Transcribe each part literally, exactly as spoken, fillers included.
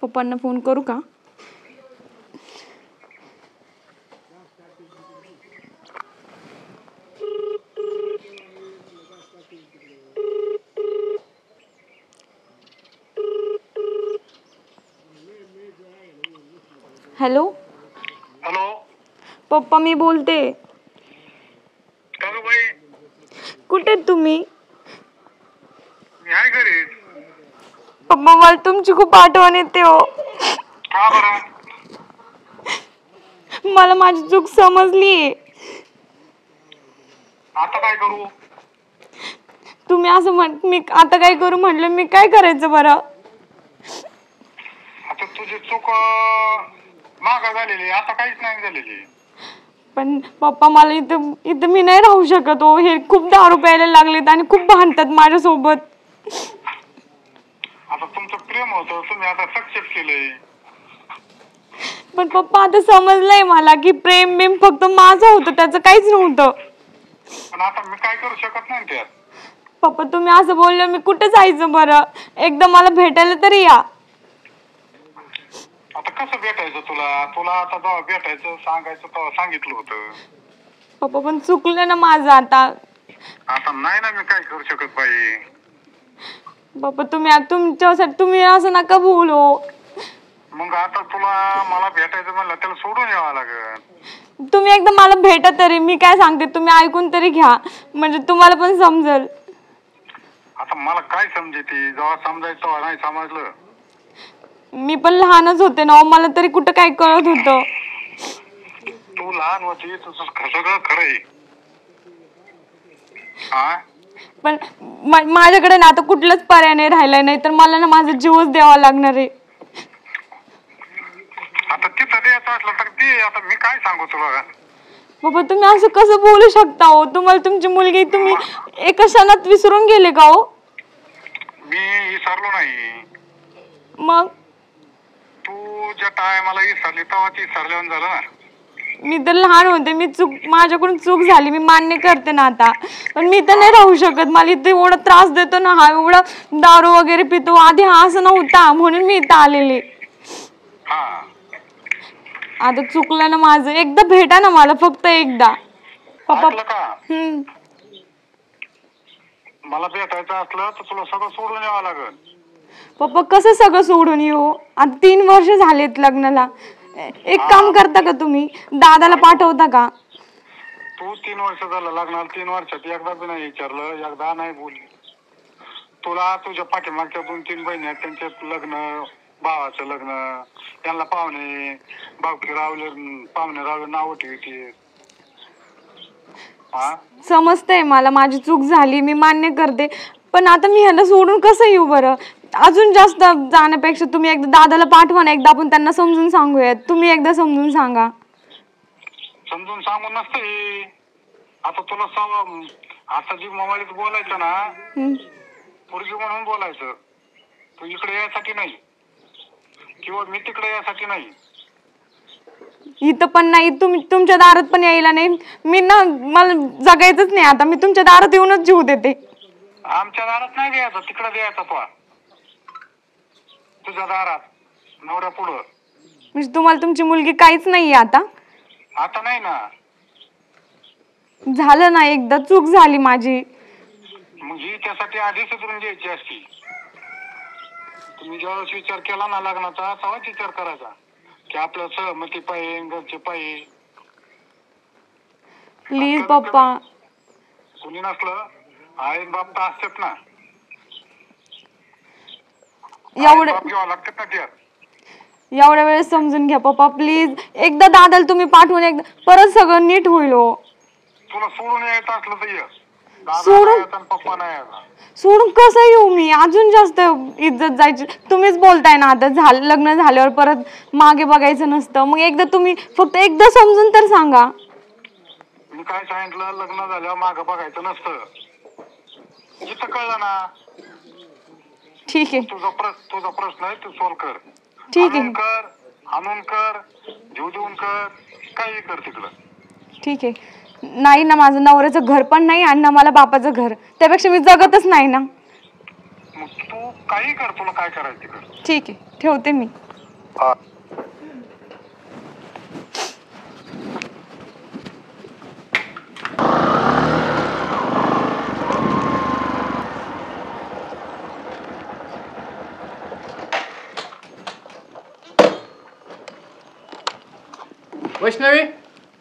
पप्पांना फोन करू का? हॅलो हॅलो पप्पा, मी बोलते. का गं बाई? कुठे आहेत तुम्ही? मी आहे घरी. पप्पा, मला तुमची खूप आठवण येते हो. का बरं? मला माझी चूक समजली. आता काय करू? तुम्ही असं म्हण, मी आता काय करू म्हटलं, मी काय करायचं बरं? आता तुझी चूक मागं झालेली, आता काहीच नाही झालेली. पण पप्पा, मला इथं इथं मी नाही राहू शकत हो. हे खूप दारू प्यायला लागलेत आणि खूप भांडतात माझ्यासोबत. आता तुमचं प्रेम होतं, तुम्ही आता सक्सेस केलंय. पण पप्पा, आता समजलंय मला की प्रेम बिम फक्त माझं होतं, त्याचं काहीच नव्हतं. पण आता मी काय करू शकत नाही त्यात. पप्पा, तुम्ही असं बोलले मी कुठे जायचं बरं? एकदा मला भेटायला तरी या. आता कसं भेटायचं तुला? तुला आता जेव्हा भेटायचं सांगायचं तेव्हा सांगितलं होतं. पप्पा, पण चुकलं ना माझं आता. आता नाही ना मी काय करू शकत बाई. पप्पा, तुम्ही तुमच्यासाठी तुम्ही असं नका बोलू. मग आता तुला मला भेटायचं म्हणलं त्याला सोडून यावं लागेल. तुम्ही एकदा मला भेटा तरी. मी काय सांगते तुम्ही ऐकून तरी घ्या, म्हणजे तुम्हाला पण समजेल. आता मला काय समजते? जेव्हा समजायचं तेव्हा नाही समजलं. मी पण लहानच होते ना, मला तरी कुठं काय कळत होतं. तू लहान होती, तुझं सगळं खरं आहे. हा, पण माझ्याकडे ना आता कुठलाच पर्याय नाही राहिलाय, नाही तर मला ना माझा जीवच द्यावा लागणार आहे. आता तिथं द्यायचं असलं तर ते आता मी काय सांगू तुला? बाबा, तुम्ही असं कसं बोलू शकता हो? तुम्हाला तुमची मुलगी तुम्ही एका क्षणात विसरून गेले का हो? मी विसरलो नाही. मग तू ज्या टायमाला विसरली तेव्हा ती विसरल्यावर झालं ना. मी तर लहान होते, मी चूक माझ्याकडून चूक झाली, मी मान्य करते ना आता. पण मी तर नाही राहू शकत. मला इथे एवढा त्रास देतो ना हा, एवढा दारू वगैरे पितो. आधी हा असं नव्हता, म्हणून मी इथं आलेली. आता चुकलं ना माझं. एकदा भेटा ना मला, फक्त एकदा. पप्पा, हम्म मला भेटायचं असलं तर तुला सगळं सोडून यावं लागेल. पप्पा, कसं सगळं सोडून येऊ? आता तीन वर्ष झालेत लग्नाला. एक काम करता का तुम्ही? दादाला पाठवता का? तू तीन वर्ष झालं लग्नाला, तीन वर्षात एकदा बी नाही विचारलं, एकदा नाही बोलली. तुला तुझ्या पाठीमागच्या दोन तीन बहिणी आहेत, त्यांच्यात लग्न, भावाचं लग्न, त्यांना पाहुणे भावकी रावले, पाहुणे रावले नाव ठेवते. समजतंय मला, माझी चूक झाली, मी मान्य करते. पण आता मी ह्याला सोडून कसं येऊ बरं? अजून जास्त जाण्यापेक्षा तुम्ही एकदा दादाला पाठवा ना, एकदा आपण त्यांना समजून सांगूयात. तुम्ही एकदा समजून सांगा. समजून सांगून नसते. आता तुला सव आता जी मोबाईलत बोलायचं ना, पोरगी म्हणून बोलायचं. तू इकडे यायसाठी नाही किंवा मी तिकडे यायसाठी नाही. इथं पण नाही, तुम्ही तुमच्या दारात पण यायला नाही. मी ना, मला जगायचंच नाही आता. मी तुमच्या दारात येऊनच जीव देते. आमच्या दारात नाही द्यायचं, तिकडे द्यायचा तो. तुझ्या दारात नवऱ्या पुढं. म्हणजे तुम्हाला तुमची मुलगी काहीच नाहीये आता? आता नाही ना. झालं ना, एकदा चूक झाली माझी. मग ही त्यासाठी आधी सुधरून घ्यायची असती. तुम्ही ज्यावेळेस विचार केला ना लग्नाचा, तेव्हाच विचार करायचा की आपल्या सहमती पाहिजे, घरचे पाहिजे. प्लीज पप्पा. कुणी नसलं, आई बाप तर असतात ना. एवढं घ्यावं लागतात ना त्यात. एवढ्या वेळेस समजून घ्या पप्पा, प्लीज. एकदा दादाला तुम्ही पाठवून एकदा, परत सगळं नीट होईल हो. तुला सोडून यायचं असलं तर ये. सोडून पप्पा नाही यायचा. सोडून कसं येऊ मी? अजून जास्त इज्जत जायची. तुम्हीच बोलताय ना आता, झालं लग्न झाल्यावर परत मागे बघायचं नसतं. मग एकदा तुम्ही फक्त एकदा समजून तर सांगा. मी काय सांगितलं? लग्न झाल्यावर मागे बघायचं नसतं. इथं कळलं ना. ठीक आहे. तुझा प्रश्न तुझा प्रश्न आहे, तू सॉल्व कर. ठीक आहे. कर, आणून कर, जीव देऊन कर, काही कर तिकडं. ठीक आहे. नाही ना, माझं नवऱ्याचं घर पण नाही आणि ना मला बापाचं घर. त्यापेक्षा मी जगतच नाही ना. मग तू काही कर, तुला काय करायचं कर. ठीक आहे, ठेवते मी. हा. वैष्णवी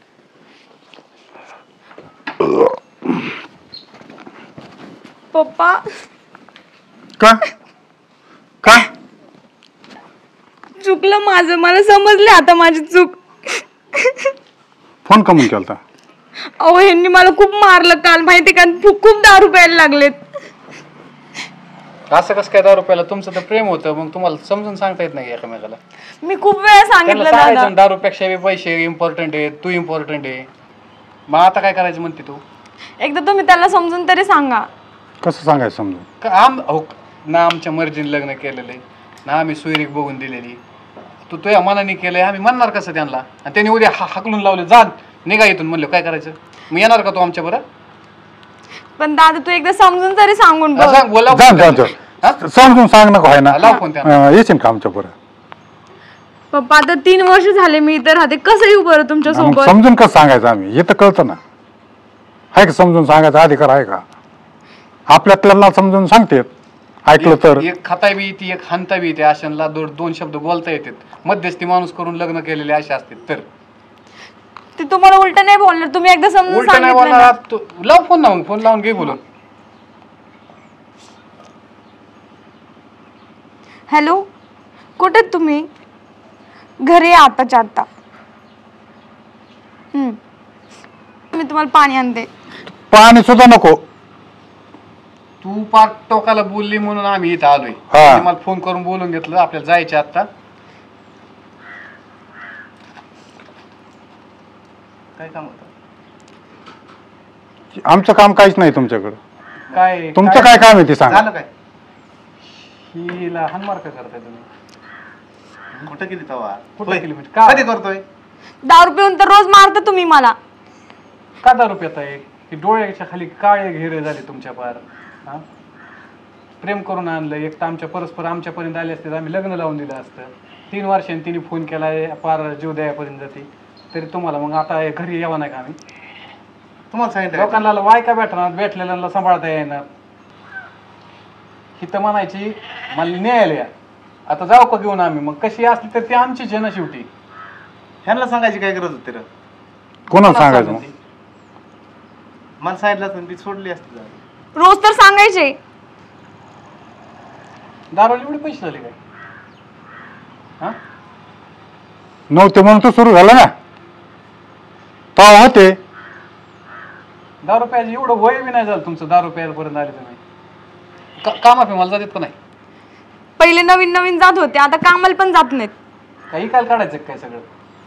पप्पा का का चुकलं माझं, मला समजले आता माझी चूक. फोन कमून केलता? अहो ह्यांनी मला खूप मारलं काल माहिती का, खूप खूप दारू प्यायला लागलेत. असं कसं काय दारू प्यायला? तुमचं तर प्रेम होतं, मग तुम्हाला समजून सांगता येत नाही एकमेकाला? मी खूप वेळा सांगितलं दादा. दारू पेक्षा पैसे इम्पॉर्टंट आहे, तू इम्पॉर्टंट आहे. मग आता काय करायचं म्हणते तू? एकदा तुम्ही त्याला समजून तरी सांगा. कसं सांगायचं समजून? का आम हो ना, आमच्या मर्जीने लग्न केलेलं आहे ना, आम्ही सोयरीक बघून दिलेली. तू तुझ्या मनाने केलंय, आम्ही म्हणणार कसं त्यांना? आणि त्यांनी उद्या हा हाकलून लावले, जा निघा इथून म्हणलं, काय करायचं? मग येणार का तू आमच्या बरं? पण दादा तू एकदा समजून तरी सांगून बघ. समजून सांग ना काय ना, लाव फोन त्यांना. येशील का आमच्या बरं? पप्पा आता तीन वर्ष झाले मी इथं राहते, कसं येऊ बरं तुमच्या सोबत? समजून कसं सांगायचं आम्ही? हे तर कळतं ना. आहे का समजून सांगायचा अधिकार आहे का? आपल्यातल्या समजून सांगते, ऐकलं तर. एक खाता बी येते, एक हानता बी येते. अशांना दोन दोन शब्द बोलता येतात. मध्यस्थी माणूस करून लग्न केलेले असे असतात. तर ते तुम्हाला उलट नाही बोलणार, तुम्ही एकदा समजून उलट नाही सांगितलं बोलणार. ना. तू लाव फोन ना, मग फोन लावून घे बोलून. हॅलो, कुठे आहेत तुम्ही? घरी या आताच्या आता. हम्म, मी तुम्हाला पाणी आणते. पाणी सुद्धा नको. तू पार टोकाला बोलली म्हणून आम्ही इथं आलोय. हा. मला फोन करून बोलून घेतलं, आपल्याला जायचे आता. काय काम होतं? आमचं काम काहीच नाही तुमच्याकडं. काय तुमचं काय काम आहे ते सांगा. झालं काय? हिला हानमार का करताय तुम्ही? कुठं केली तवा? कुठं केली म्हणजे? का कधी करतोय? दारू पिऊन तर रोज मारता तुम्ही मला. का दारू पिताय? की डोळ्याच्या खाली काळे घेरे झाले तुमच्या पार. हा, प्रेम करून आणलं. एक तर आमच्या परस्पर आमच्यापर्यंत आले असते, आम्ही लग्न लावून दिलं असतं. तीन वर्षांनी तिने फोन केलाय, पार जीव द्यापर्यंत जाते. तरी तुम्हाला मग आता घरी यावं नाही का आम्ही? तुम्हाला सांगितलं लोकांना वायका भेटणार, भेटलेल्यांना सांभाळता येणार. ही तर म्हणायची मला न्यायला या, आता जाऊ का घेऊन आम्ही? मग कशी असली तर ती आमचीच आहे ना शेवटी. ह्यांना सांगायची काय गरज होती रे? कोणाला सांगायचं मग? मला सांगितलं असतं ती सोडली असती जरा. रोज तर सांगायचे. दारूला एवढे पैसे झाले काय? हा, नव्हते म्हणून तो सुरू झाला ना. तेव्हा होते. दारू प्यायचं एवढं वय बी नाही झालं तुमचं, दारू प्यायपर्यंत आले तुम्ही. कामा मला जातात का नाही? पहिले नवीन नवीन जात होते, आता कामाला पण जात नाहीत. काही काल काढायचं काय सगळं?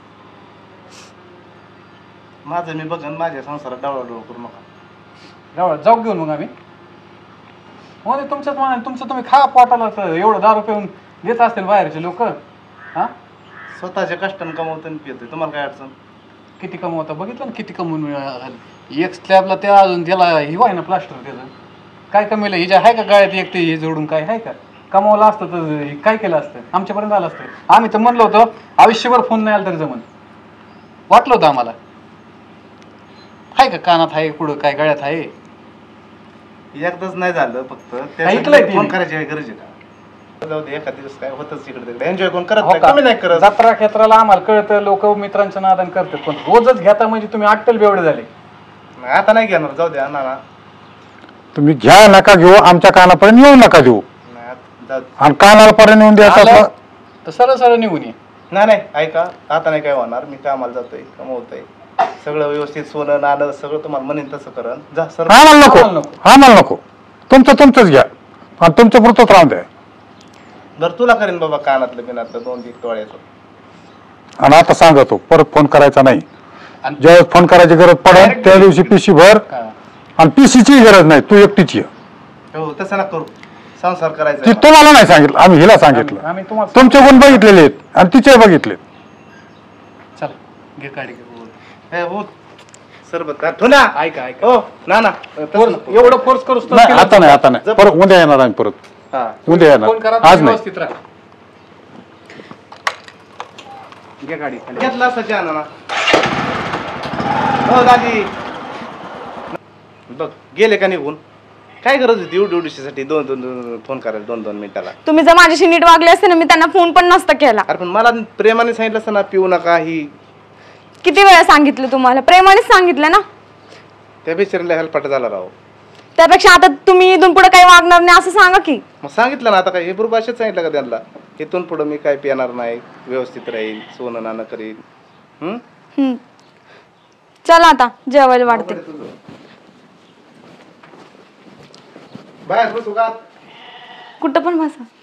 माझं मी बघन, माझ्या संसारात डावळा करू नका. जाऊ जाऊ घेऊन मग आम्ही. हो नाही, तुमच्याच मनाने तुमचं तुम्ही खा पोटाला. तर एवढं दारू पिऊन देत असतील बाहेरचे लोक. हा, स्वतःच्या कष्टाने कमवतो आणि पितोय. तुम्हाला काय अडचण? किती कमवता बघितलं ना, किती कमवून मिळालं. एक स्लॅबला त्या अजून त्याला हिवा आहे ना प्लास्टर त्याचं. काय कमीलं हिच्या आहे का गाळ्यात एक ते हे जोडून? काय आहे का? कमावलं असतं तर काय केलं असतं? आमच्यापर्यंत आलं असतं. आम्ही तर म्हणलो होतो आयुष्यभर फोन नाही आला तरी जमन. वाटलं होतं आम्हाला. आहे का कानात आहे, पुढं काय गळ्यात आहे? एकदाच नाही झालं, फक्त ऐकलंय ते. फोन करायची काय गरज आहे का? जाऊ दे, एका दिवस काय होतच इकडे तिकडे. एन्जॉय कोण करत नाही, कमी नाही करत. जत्रा क्षेत्राला आम्हाला कळतं, लोक मित्रांचं नादान करतात, पण रोजच घेता म्हणजे तुम्ही अट्टल बेवडे झाले. नाही, आता नाही घेणार. जाऊ दे, आणा ना. तुम्ही घ्या नका घेऊ, आमच्या कानापर्यंत येऊ नका देऊ. नाही, आता जाऊ दे. आणि कानाला पर्यंत येऊन द्यायचं असं. तर सरळ सरळ निघून ये. नाही नाही, ऐका, आता नाही काय होणार. मी कामाला जातोय, कमवतोय, सगळं व्यवस्थित, सोनं नाणं सगळं तुम्हाला म्हणेन तसं करण. जा सर. आम्हाला नको, आम्हाला नको. तुमचं तुमचंच घ्या आणि तुमचं पुरतच राहून द्या. बरं, तुला करेन बाबा कानातलं बिनातलं दोन एक तोळ्याचं. आणि आता सांगतो, परत फोन करायचा नाही. आणि ज्यावेळेस फोन करायची गरज पडेल त्या दिवशी पिशी भर. आणि पिशीची गरज नाही, तू एकटीची आहे. हो, तसं ना करू. संसार करायचा ती तुम्हाला नाही सांगितलं, आम्ही हिला सांगितलं. आम्ही तुम्हाला तुमचे गुण बघितलेले आहेत आणि तिचे बघितले. चल घे काढी घे. हे हो, सरबत ठो ना. ऐका ऐका, हो ना ना, एवढं फोर्स करूस तर नाही, आता नाही, आता नाही. परत उद्या येणार आम्ही. परत हा, उद्या फोन करा, येणार, आज नाही. व्यवस्थित राहा. घे गाडी खाली. घेतला असता चहा ना हो दादी बघ गेले का निघून काय गरज होती एवढी एवढीसाठी दोन दोन दोन फोन करायला दोन दोन मिनिटाला तुम्ही जर माझ्याशी नीट वागले असते ना मी त्यांना फोन पण नसता केला. अरे पण मला प्रेमाने सांगितलं असतं ना पिऊ नका ही किती वेळा सांगितलं तुम्हाला प्रेमानेच सांगितलं ना. त्या बिचारीला हेल्पाट झाला राव. त्यापेक्षा आता तुम्ही इथून पुढे काही वागणार नाही असं सांगा की. मग सांगितलं ना आता काय हिब्रू भाषेत सांगितलं का त्यांना इथून पुढं मी काय पिणार नाही व्यवस्थित राहील सोनं नाणं करील. हम्म चला आता जेवायला वाढते. बाहेर बसू का कुठं पण बसा.